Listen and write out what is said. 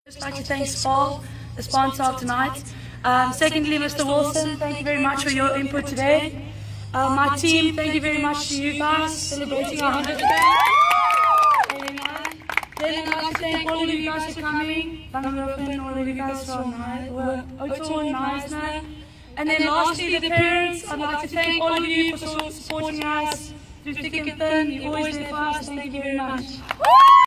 I'd like to thank SPAR, the sponsor of tonight. Secondly, Mr. Wilson, thank you very much for your input today. My team, thank you very much to you guys, celebrating our 100th day. Then I'd like to thank all of you guys for coming. Langenhoven, all of you guys from Oakhill, Knysna. And then lastly, the parents, I'd like to thank all of you for supporting us through thick and thin. You're always there for us. Thank you very much.